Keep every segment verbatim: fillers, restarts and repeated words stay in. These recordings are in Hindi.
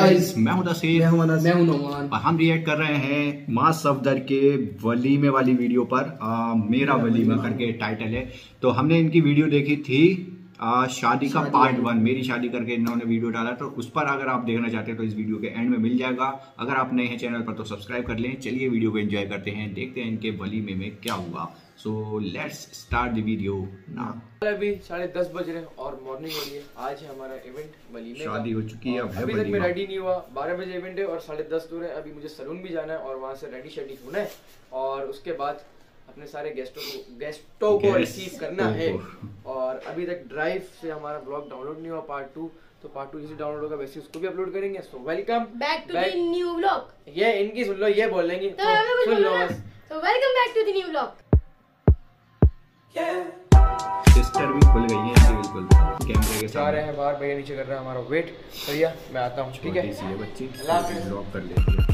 गाइस, मैं हूं नसीर, मैं हूं अनस, मैं हूं नौमान और हम रिएक्ट कर रहे हैं माँ सफदर के वलीमे वाली वीडियो पर। आ, मेरा वलीमा करके टाइटल है। तो हमने इनकी वीडियो देखी थी आ, शादी का पार्ट वन, मेरी शादी करके इन्होंने वीडियो डाला। तो उस पर अगर आप देखना चाहते हैं तो इस वीडियो के एंड में मिल जाएगा। अगर आप नए हैं चैनल पर तो सब्सक्राइब कर लें। चलिए वीडियो को एंजॉय करते हैं, देखते हैं इनके वलीमे में क्या हुआ। So let's start the video now. अभी साढ़े दस बज रहे हैं और मॉर्निंग हो रही है। आज है हमारा इवेंट वलीमे का। शादी हो चुकी है, अभी तक मैं रेडी नहीं हुआ। बारह बजे इवेंट है और साढ़े दस दूर है। अभी मुझे सलून भी जाना है और वहाँ से रेडी शेडी होना है और उसके बाद अपने सारे गेस्टों को गेस्टों को रिसीव करना है। और अभी तक ड्राइव से हमारा ब्लॉग डाउनलोड नहीं हुआ पार्ट टू, तो पार्ट टू जैसे डाउनलोड होगा वैसे उसको भी अपलोड करेंगे। So welcome back to the new vlog. ये इनकी सुन लो, ये बोल लेंगे तो तो सुन लो बस। तो welcome back to the new vlog. Sister भी खुल गई है बिल्कुल कैमरे के साथ। जा रहे हैं बाहर, भैया नीचे कर रहे हैं हमारा वेट। भैया मैं आता हूँ, ठीक है? इसी बच्ची हाफिज़। ड्रॉप कर लेती है।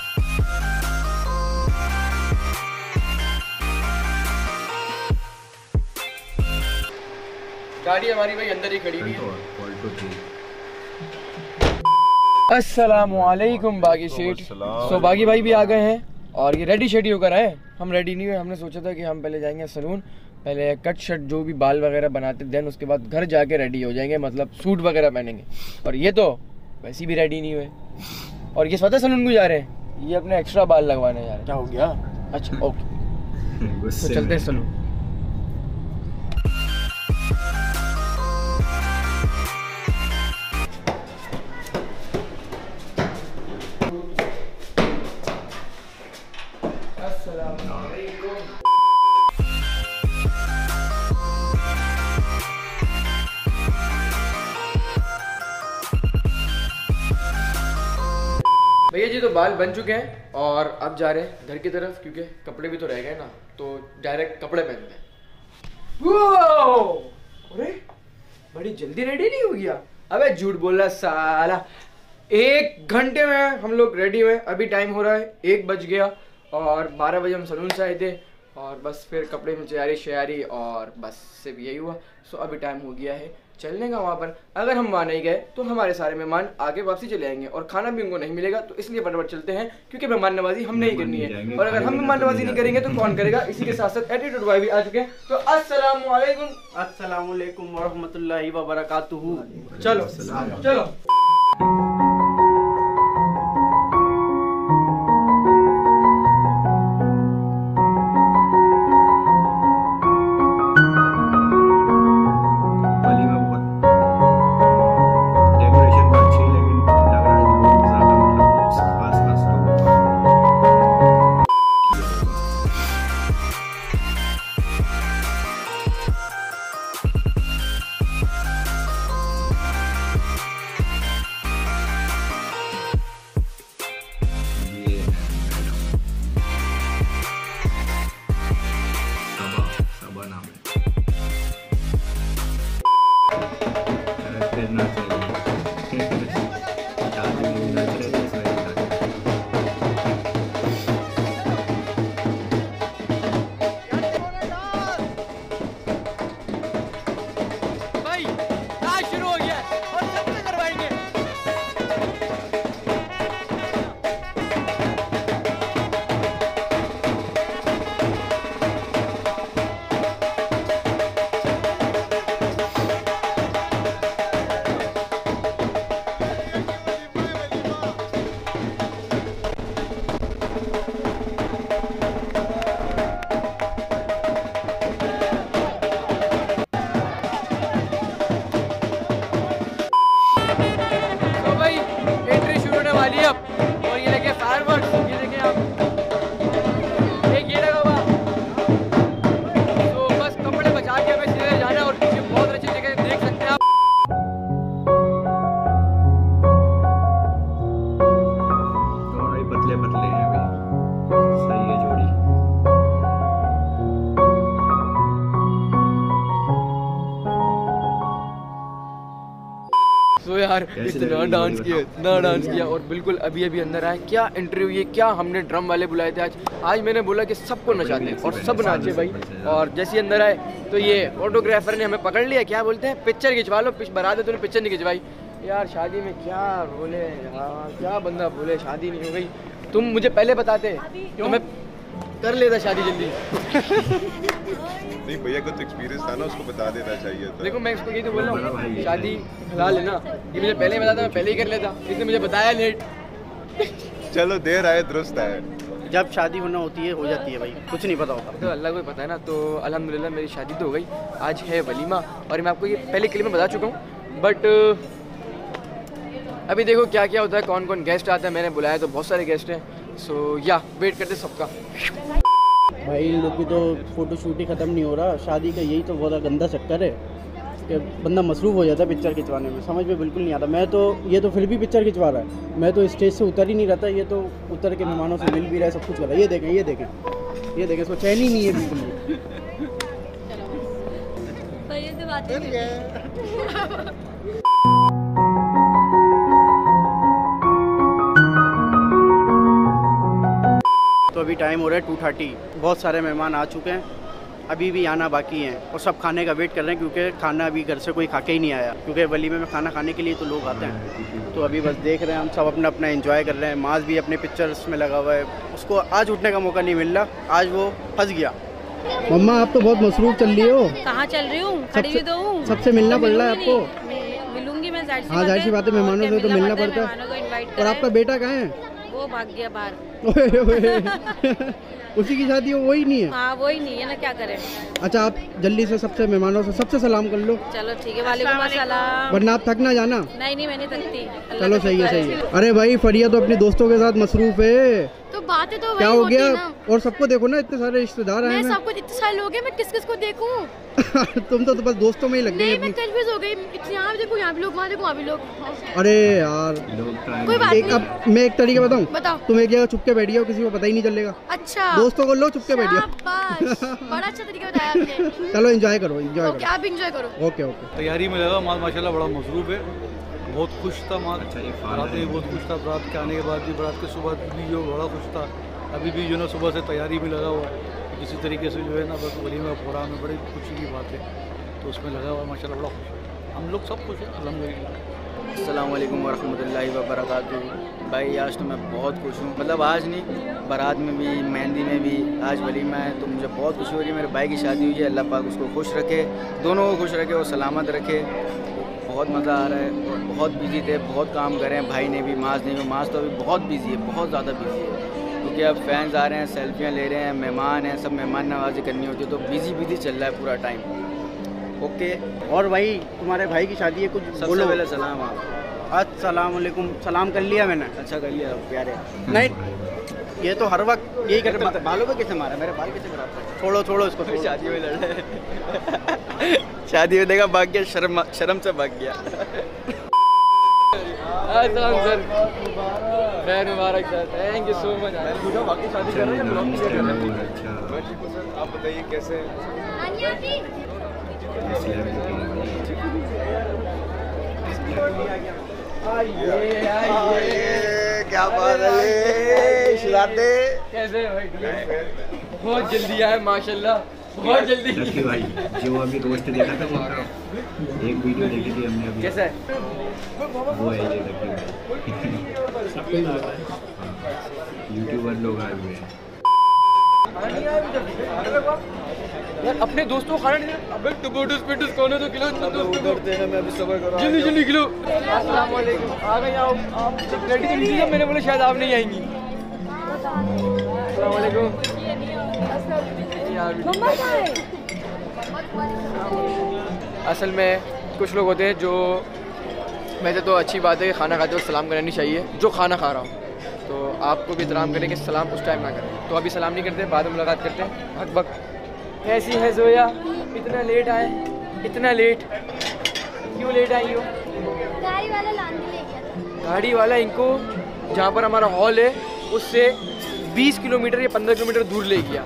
गाड़ी हमारी भाई अंदर ही खड़ी हुई है। ऑल्टो थी। अस्सलामुअलैकुम बागी शेठ। सो बागी भाई भी आ गए हैं और ये रेडी शेडी होकर आए। हम रेडी नहीं हुए। हमने सोचा था कि हम पहले जाएंगे सलून, पहले कट शट जो भी बाल वगैरह बनाते, देन उसके बाद घर जाके रेडी हो जाएंगे, मतलब सूट वगैरह पहनेंगे। और ये तो वैसे भी रेडी नहीं हुए। और ये स्वतः सलून को जा रहे हैं, ये अपने एक्स्ट्रा बाल लगवाने जा रहे हैं। क्या हो गया? अच्छा ओके, तो चलते हैं सलून। भैया जी तो बाल बन चुके हैं और अब जा रहे हैं घर की तरफ, क्योंकि कपड़े भी तो रह गए ना, तो डायरेक्ट कपड़े पहनते हैं। अरे बड़ी जल्दी रेडी नहीं हो गया? अबे झूठ बोल रहा साला। एक घंटे में हम लोग रेडी हुए। अभी टाइम हो रहा है एक बज गया और बारह बजे हम सलून से आए थे और बस फिर कपड़े में तैयारी शयारी और बस सिर्फ यही हुआ। सो अभी टाइम हो गया है चलने का वहाँ पर। अगर हम वहाँ नहीं गए तो हमारे सारे मेहमान आगे वापसी चले आएंगे और खाना भी उनको नहीं मिलेगा। तो इसलिए फटाफट चलते हैं, क्योंकि मेहमान नवाजी हम नहीं करनी है। और अगर हम मेहमान नवाजी नहीं करेंगे तो कौन करेगा? इसी के साथ साथ एटीट्यूड भाई भी आ चुके हैं। तो अस्सलाम वालेकुम। अस्सलाम वालेकुम व रहमतुल्लाहि व बरकातुहू। चलो चलो। तो यार इतना डांस किया इतना डांस किया और बिल्कुल अभी अभी अंदर आए। क्या एंट्री हुई है, क्या हमने ड्रम वाले बुलाए थे आज। आज मैंने बोला कि सबको नचाते और सब नाचे भाई। और जैसे ही अंदर आए तो ये फोटोग्राफर ने हमें पकड़ लिया, क्या बोलते हैं पिक्चर खिंचवा लो, बरात है तूने पिक्चर नहीं खिंचवाई। यार शादी में क्या बोले यार, क्या बंदा बोले शादी नहीं हो गई। तुम मुझे पहले बताते तो मैं कर लेता शादी जल्दी। नहीं भैया को तो एक्सपीरियंस था ना, उसको बता देना चाहिए था। देखो मैं इसको यही तो बोल रहा हूँ, शादी हलाल है ना, ये मुझे पहले ही बताता मैं पहले ही कर लेता, इसने मुझे बताया लेट। चलो देर आए दुरुस्त आए। जब शादी होना होती है हो जाती है भाई, कुछ नहीं पता होता। तो अल्लाह को ही पता है ना। तो अल्हम्दुलिल्लाह मेरी शादी तो हो गई, आज है वलीमा और मैं आपको ये पहले क्लिप में बता चुका हूँ। बट अभी देखो क्या क्या होता है, कौन कौन गेस्ट आता है। मैंने बुलाया तो बहुत सारे गेस्ट हैं, सो या वेट करते सबका। भाई इन लोग की तो फोटो शूट ही खत्म नहीं हो रहा। शादी का यही तो बहुत गंदा चक्कर है कि बंदा मसरूफ़ हो जाता है पिक्चर खिंचवाने में, समझ में बिल्कुल नहीं आता। मैं तो ये तो फिर भी पिक्चर खिंचवा रहा है, मैं तो स्टेज से उतर ही नहीं रहता, ये तो उतर के मेहमानों से मिल भी रहा है, सब कुछ कर रहा है। ये देखें ये देखें ये देखें, इसको चैन ही नहीं है बिल्कुल भी। तो अभी टाइम हो रहा है टू थर्टी, बहुत सारे मेहमान आ चुके हैं, अभी भी आना बाकी हैं और सब खाने का वेट कर रहे हैं क्योंकि खाना अभी घर से कोई खा के ही नहीं आया, क्योंकि वलीमे में खाना खाने के लिए तो लोग आते हैं। तो अभी बस देख रहे हैं हम सब, अपना अपना एंजॉय कर रहे हैं। माज भी अपने पिक्चर्स में लगा हुआ है, उसको आज उठने का मौका नहीं मिल रहा, आज वो फंस गया। मम्मा आप तो बहुत मसरूफ चल रही हो। कहाँ चल रही हूँ, खड़ी हुई तो हूँ। सबसे मिलना पड़ रहा है आपको। मिलूंगी मैं, जाहिर सी हाँ जाहिर सी बात है, मेहमानों से तो मिलना पड़ता है। और आपका बेटा कहाँ है? वो भाग गया बाहर। उसी की शादी हो, वही नहीं है? हाँ वही नहीं है ना, क्या करें। अच्छा आप जल्दी से सबसे मेहमानों से सबसे सलाम कर लो। चलो ठीक है, वालेकुम अस्सलाम। वरना आप थक ना जाना। नहीं नहीं मैं नहीं थकती। चलो सही है सही है। अरे भाई फरिया तो अपने दोस्तों के साथ मसरूफ है। तो बातें तो क्या वही हो होती गया? है ना। और सबको देखो ना, इतने सारे रिश्तेदार आए मैं हैं। सबको इतने सारे लोग हैं, मैं किस किस को देखूं? तुम तो, तो बस दोस्तों में ही लग गई नहीं मैं अपनी। कंफ्यूज हो गई, यहाँ भी देखूं यहाँ भी लोग, वहाँ देखूं वहाँ भी लोग। अरे यार कोई बात एक नहीं। अब मैं एक तरीका बताऊं, बताओ। तुम एक जगह चुप के बैठ जाओ, किसी को पता ही नहीं चलेगा। अच्छा दोस्तों को लो चुप के बैठ जाओ। शाबाश, बड़ा अच्छा तरीका बताया आपने। चलो एंजॉय करो एंजॉय ओके करो। आप एंजॉय करो। Okay okay. तैयारी में लगा माल माशाल्लाह बड़ा मसरूफ़ है, बहुत खुश था माल। अच्छा, ये फादर बारात में भी बहुत खुश था, बारात के आने के बाद भी, बारात के सुबह भी जो बड़ा खुश था। अभी भी जो ना सुबह से तैयारी में लगा हुआ है, किसी तरीके से जो है ना बस वलीमा प्रोग्राम में बड़ी खुशी की बात है, तो उसमें लगा हुआ है माशाल्लाह बड़ा खुश है। हम लोग सब खुश हैं अल्हम्दुलिल्लाह। अस्सलाम वालेकुम वरहमतुल्लाहि वबरकातुहू। भाई आज तो मैं बहुत खुश हूँ, मतलब आज नहीं, बारात में भी, मेहंदी में भी, आज वलीमा है, तो मुझे बहुत खुशी हो रही है। मेरे भाई की शादी हुई है, अल्लाह पाक उसको खुश रखे, दोनों को खुश रखे और सलामत रखे। बहुत मज़ा आ रहा है और बहुत बिजी थे, बहुत काम कर रहे हैं भाई ने भी, माज ने भी। माज तो अभी बहुत बिजी है, बहुत ज़्यादा बिजी है, क्योंकि अब फैंस आ रहे हैं, सेल्फियाँ ले रहे हैं, मेहमान हैं, सब मेहमान नवाजी करनी होती है, तो बिजी बिजी चल रहा है पूरा टाइम। ओके। और भाई तुम्हारे भाई की शादी है, कुछ सबसे पहले सलाम आप। अस्सलाम वालेकुम। सलाम कर लिया मैंने। अच्छा कर लिया प्यारे। नहीं ये तो हर वक्त यही करते हैं। बालों पे किसे मारा? मेरे बाल किसे खराब कर? छोड़ो छोड़ो इसको। शादी में लड़ रहे शादी में देखा भाग गया, शर्म शर्म से भाग गया। सर खैर मुबारक sir, thank you so much. बाकी शादी कर रहे हैं। आप बताइए कैसे? क्या बात है शिराते कैसे भाई? बहुत जल्दी आए माशाल्लाह, बहुत जल्दी। लकी भाई जो अभी रोस्ट देखा था वो एक वीडियो देखी थी हमने अभी। कैसा है? वो है ये लकी भाई, यूट्यूबर लोग आए हुए हैं। यार अपने दोस्तों को खाना नहीं देना। अबे टमाटोस पेटोस कौन है तो खिलो दोस्तों को। देना मैं अभी सबर कर रहा हूं। जल्दी जल्दी खिलो। अस्सलाम वालेकुम। आ गए आप? आप रेडी तो नहीं थी? मैंने बोला शायद आप नहीं आएंगी। अस्सलाम वालेकुम। असल में कुछ लोग होते हैं जो, वैसे तो अच्छी बात है कि खाना खाते वक्त सलाम करनी चाहिए, जो खाना खा रहा हूँ, तो आपको भी एहतराम करें कि सलाम उस टाइम ना करें। तो अभी सलाम नहीं करते, बाद में मुलाकात करते हैं। भग भग कैसी है जोया? इतना लेट आए, इतना लेट क्यों लेट आई हो? गाड़ी वाला लाने ले गया था। गाड़ी वाला इनको जहाँ पर हमारा हॉल है उससे बीस किलोमीटर या पंद्रह किलोमीटर दूर ले गया।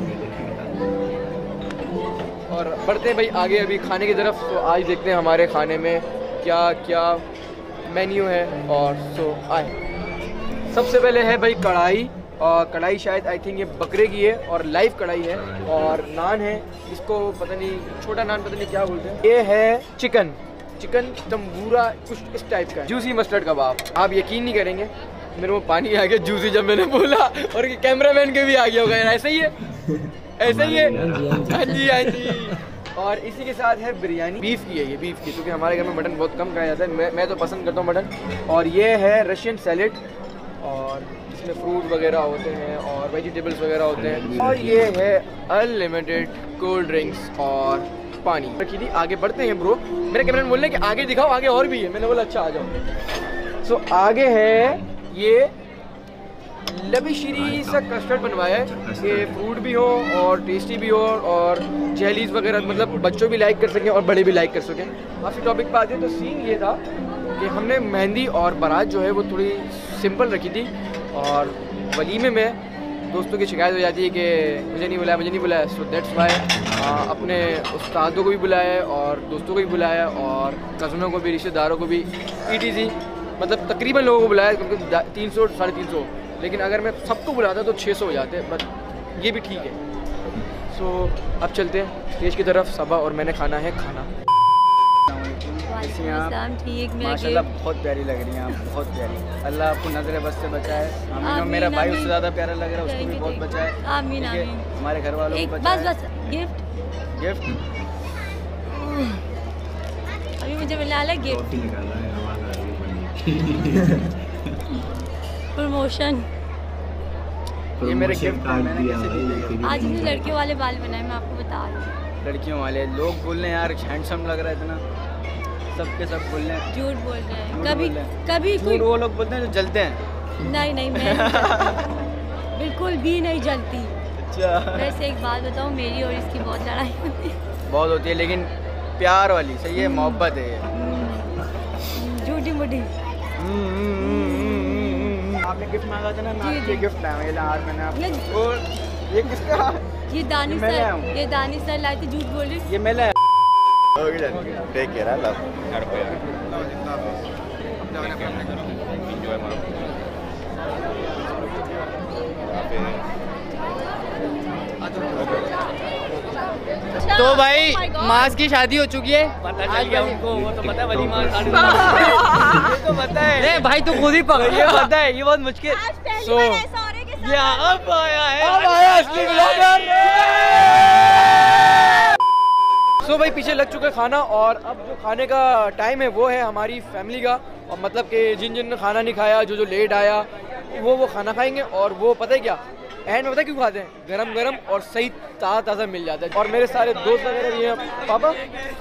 और बढ़ते हैं भाई आगे अभी खाने की तरफ। तो आज देखते हैं हमारे खाने में क्या क्या मेन्यू है। और सो आए, सबसे पहले है भाई कढ़ाई, और कढ़ाई शायद आई थिंक ये बकरे की है और लाइव कढ़ाई है। और नान है, इसको पता नहीं, छोटा नान पता नहीं क्या बोलते हैं। ये है चिकन, चिकन तंबूरा कुछ इस टाइप का, जूसी मस्टर्ड कबाब। आप यकीन नहीं करेंगे, मेरे को पानी आ गया जूसी जब मैंने बोला, और कैमरामैन के भी आ गया होगा। ऐसा ही है, ऐसा ही है। हाँ जी हाँ जी। और इसी के साथ है बिरयानी, बीफ की है ये, बीफ की, क्योंकि हमारे घर में मटन बहुत कम खाया जाता है। मैं मैं तो पसंद करता हूँ मटन। और ये है रशियन सैलेड, और इसमें फ्रूट वगैरह होते हैं और वेजिटेबल्स वगैरह होते हैं। और ये है अनलिमिटेड कोल्ड ड्रिंक्स और पानी रखी थी। आगे बढ़ते हैं ब्रो, मेरे कैमरामैन बोल रहे हैं कि आगे दिखाओ, आगे और भी है। मैंने बोला अच्छा आ जाओ। सो so, आगे है ये लबीशिरी सा कस्टर्ड बनवाया है कि फ्रूट भी हो और टेस्टी भी हो और जेलीज वगैरह, मतलब बच्चों भी लाइक कर सकें और बड़े भी लाइक कर सकें। काफ़ी टॉपिक पे आते हैं। तो सीन ये था कि हमने मेहंदी और बारात जो है वो थोड़ी सिंपल रखी थी, और वलीमे में दोस्तों की शिकायत हो जाती है कि मुझे नहीं बुलाया मुझे नहीं बुलाया। सो दैट्स वाई अपने उस्तादों को भी बुलाया और दोस्तों को भी बुलाया और कज़नों को भी, रिश्तेदारों को भी, ई टी सी मतलब तकरीबन लोगों को बुलाया, क्योंकि तीन सौ साढ़े तीन सौ, लेकिन अगर मैं सबको बुलाता तो छः सौ हो जाते, बट ये भी ठीक है। सो so, अब चलते हैं स्टेज की तरफ। सबा और मैंने खाना है खाना। ठीक, माशाल्लाह बहुत प्यारी लग रही हैं आप, बहुत प्यारी। अल्लाह आपको नजर बस से बचाए। आमीन। मेरा भाई उससे ज़्यादा प्यारा लग रहा है, उसको भी बहुत बचाए। आमीन आमीन। हमारे घर वालों को बस बस गिफ्ट गिफ्ट अभी मुझे मिला है गिफ्ट, प्रमोशन। ये मेरे गिफ्ट आज इतने लड़कियों वाले बाल बनाए, मैं आपको बता रही हूँ। लड़कियों वाले लोग बोल रहे हैं यार हैंडसम लग रहा है इतना, सबके सब बोल रहे हैं। झूठ बोल रहे हैं, कभी कभी कोई वो लोग बोलते हैं जो जलते हैं। नहीं नहीं मैं बिल्कुल भी नहीं जलती। अच्छा वैसे एक बात बताऊँ, मेरी और इसकी बहुत लड़ाई होती है। बहुत होती है, लेकिन प्यार वाली सही है, मोहब्बत है। झूठी मुठी। आपने गिफ्ट मांगा था ना, मैं जी, आपके जी। गिफ्ट लाया। ये हार मैंने आपको। और ये किसका? ये दानिश मैं लाया सर, हूँ। ये दानिश सर लाए थे, झूठ बोल रही। ये मैं लाया। टेक केयर, आई लव तो भाई मास की शादी हो चुकी है। पता चल गया उनको, वो तो पता है वलीमा ये तो पता है। नहीं भाई तू खुद ही पकड़, ये पता है, ये बहुत मुश्किल। सो ये अब आया है, अब आया असली ब्लॉगर। सो भाई पीछे लग चुका है खाना, और अब जो खाने का टाइम है वो है हमारी फैमिली का। और मतलब कि जिन जिन ने खाना नहीं खाया, जो जो लेट आया, वो वो खाना खाएंगे। और वो पता है क्या एंड में पता है क्यों खाते हैं? गरम गरम और सही ताज़ा ताज़ा मिल जाता है। और मेरे सारे दोस्त वगैरह भी हैं। पापा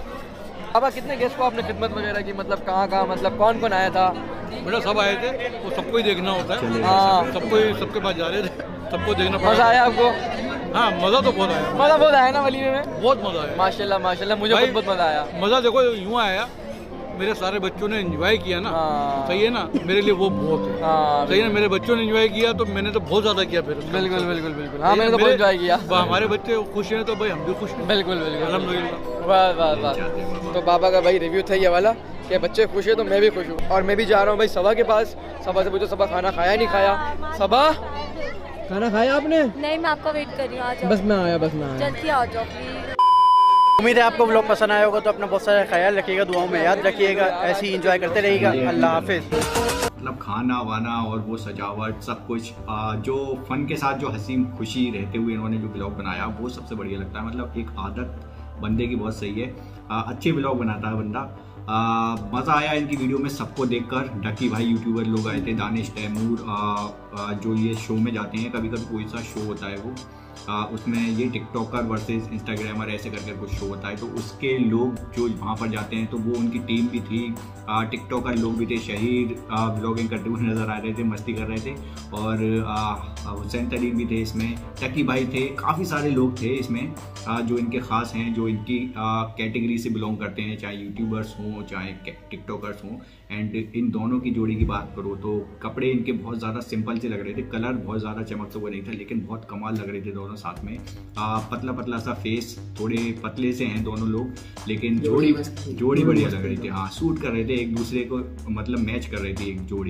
पापा कितने गेस्ट को आपने खिदमत वगैरह की, मतलब कहाँ कहाँ, मतलब कौन कौन आया था? बेटा सब आए थे, वो सबको ही देखना होता है। हाँ सबको ही सबके पास जा रहे थे, सबको देखना पड़ा। मज़ा आया आपको? हाँ मज़ा तो बहुत आया, मज़ा बहुत आया ना वलीमे में? बहुत मज़ा आया माशाल्लाह माशाल्लाह, मुझे भाई, बहुत बहुत मज़ा आया। मज़ा देखो यूँ आया, मेरे सारे बच्चों ने एंजॉय किया ना। हाँ। सही है ना, मेरे लिए वो बहुत है। हाँ सही है ना, मेरे बच्चों ने एंजॉय किया तो मैंने तो बहुत ज़्यादा किया। फिर बिल्कुल बिल्कुल बिल्कुल। हाँ मैंने तो बहुत एंजॉय किया। हमारे बच्चे खुश हैं तो भाई हम भी खुश हैं। बिल्कुल बिल्कुल अल्हम्दुलिल्लाह। वाह वाह वाह। तो बाबा का भाई रिव्यू था ये वाला कि बच्चे खुश है तो मैं भी खुश हूँ। और मैं भी जा रहा हूँ भाई सबा के पास। सबा से पूछो सबा खाना खाया नहीं खाया? सबा खाना खाया आपने? नहीं, मैं आपका वेट कर रही हूँ, आ जाओ। बस मैं आया बस मैं आया। जल्दी आ जाओ प्लीज। उम्मीद है आपको ब्लॉग पसंद आया होगा, तो अपना बहुत सारा ख्याल रखिएगा, दुआओं में याद रखिएगा, ऐसे ही एंजॉय करते रहिएगा। अल्लाह हाफिज़। मतलब खाना वाना और वो सजावट सब कुछ आ, जो फन के साथ जो हंसी खुशी रहते हुए इन्होंने जो ब्लॉग बनाया वो सबसे बढ़िया लगता है। मतलब एक आदत बंदे की बहुत सही है, आ, अच्छे ब्लॉग बनाता है बंदा। मज़ा आया इनकी वीडियो में सबको देखकर। डकी भाई यूट्यूबर लोग आए थे, दानिश तैमूर आ, आ, जो ये शो में जाते हैं, कभी कभी कोई सा शो होता है वो आ, उसमें ये टिकटॉकर वर्सेस इंस्टाग्रामर ऐसे करके कुछ शो होता है, तो उसके लोग जो वहाँ पर जाते हैं तो वो उनकी टीम भी थी। टिकटॉकर लोग भी थे, शहीद ब्लॉगिंग करते हुए नज़र आ रहे थे, मस्ती कर रहे थे, और हुसैन तरीन भी थे इसमें, टकी भाई थे, काफ़ी सारे लोग थे इसमें आ, जो इनके ख़ास हैं, जो इनकी कैटेगरी से बिलोंग करते हैं, चाहे यूट्यूबर्स हों चाहे टिकटॉकर्स हों। एंड इन दोनों की जोड़ी की बात करो तो कपड़े इनके बहुत ज़्यादा सिंपल से लग रहे थे, कलर बहुत ज़्यादा चमक से वो नहीं था, लेकिन बहुत कमाल लग रहे थे दोनों साथ में। आ, पतला पतला सा फेस, थोड़े पतले से हैं दोनों लोग, लेकिन जोड़ी जोड़ी बढ़िया लग रही थी। हाँ सूट कर रहे थे एक दूसरे को, मतलब मैच कर रही थी एक जोड़ी।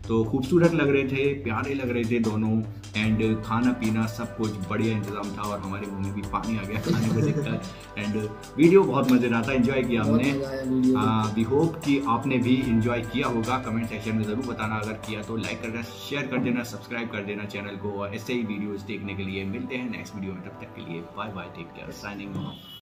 तो खूबसूरत लग रहे थे, प्यारे लग रहे थे दोनों। एंड खाना पीना सब कुछ बढ़िया इंतजाम था और हमारे मुंह में भी पानी आ गया खाने को देखकर। एंड वीडियो बहुत मज़ेदार था, एंजॉय किया हमने। वी होप कि आपने भी इंजॉय किया होगा। कमेंट सेक्शन में ज़रूर बताना, अगर किया तो लाइक करना, शेयर कर देना, सब्सक्राइब कर देना चैनल को। और ऐसे ही वीडियोज़ देखने के लिए मिलते हैं नेक्स्ट वीडियो में। तब तक के लिए bye bye, take care, signing of.